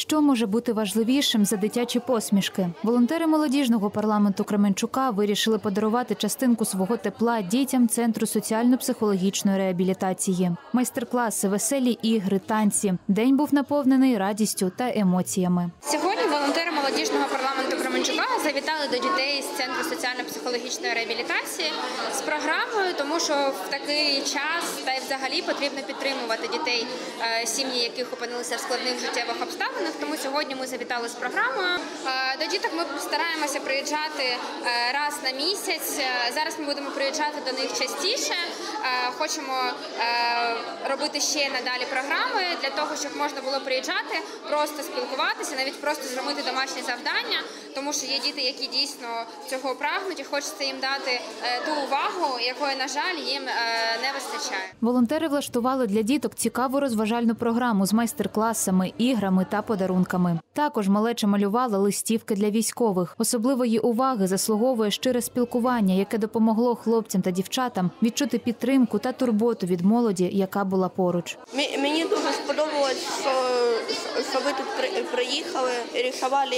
Що може бути важливішим за дитячі посмішки? Волонтери молодіжного парламенту Кременчука вирішили подарувати частинку свого тепла дітям Центру соціально-психологічної реабілітації. Майстер-класи, веселі ігри, танці. День був наповнений радістю та емоціями. Сьогодні волонтери молодіжного парламенту Кременчука завітали до дітей з Центру соціально-психологічної реабілітації з програмою, тому що в такий час та й взагалі потрібно підтримувати дітей, сім'ї яких опинилися в складних життєвих обставинах. Тому сьогодні ми завітали з програмою. До діток ми стараємося приїжджати раз на місяць. Зараз ми будемо приїжджати до них частіше. Хочемо робити ще надалі програми для того, щоб можна було приїжджати, просто спілкуватися, навіть просто зробити домашні завдання, тому що є діти, які дійсно цього прагнуть і хочеться їм дати ту увагу, якої, на жаль, їм не вистачає. Волонтери влаштували для діток цікаву розважальну програму з майстер-класами, іграми та подарунками. Також малеча малювала листівки для військових. Особливої уваги заслуговує щире спілкування, яке допомогло хлопцям та дівчатам відчути підтримку та турботу від молоді, яка була поруч. Мені дуже сподобалось, що ви тут приїхали, рисували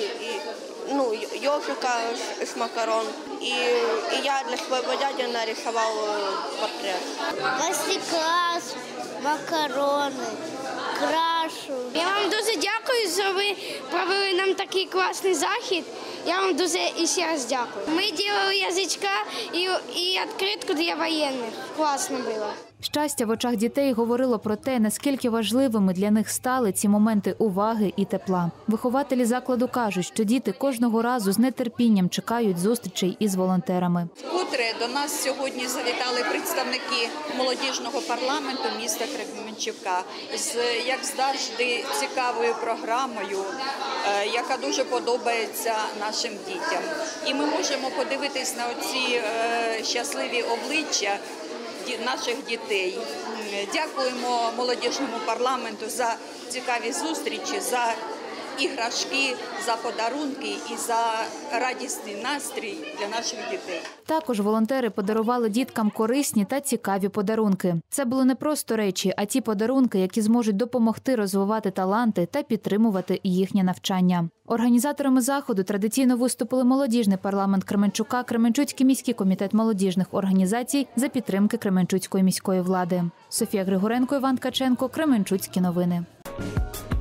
ежика з макарон. І я для свого дяді нарисував портрет. Мастер-клас, макарони, крашу. Я вам дуже дякую, що ви провели нам такий класний захід. Я вам дуже ще раз дякую. Ми робили язичка і відкритку для воєнних. Класно було. Щастя в очах дітей говорило про те, наскільки важливими для них стали ці моменти уваги і тепла. Вихователі закладу кажуть, що діти кожного разу з нетерпінням чекають зустрічей із волонтерами. Вкотре до нас сьогодні завітали представники молодіжного парламенту міста Кременчука з, як завжди, цікавою програмою, яка дуже подобається нашим дітям. І ми можемо подивитись на оці щасливі обличчя наших дітей. Дякуємо молодіжному парламенту за цікаві зустрічі, за іграшки, за подарунки і за радісний настрій для наших дітей. Також волонтери подарували діткам корисні та цікаві подарунки. Це були не просто речі, а ті подарунки, які зможуть допомогти розвивати таланти та підтримувати їхнє навчання. Організаторами заходу традиційно виступили молодіжний парламент Кременчука, Кременчуцький міський комітет молодіжних організацій за підтримки Кременчуцької міської влади. Софія Григоренко, Іван Ткаченко, Кременчуцькі новини.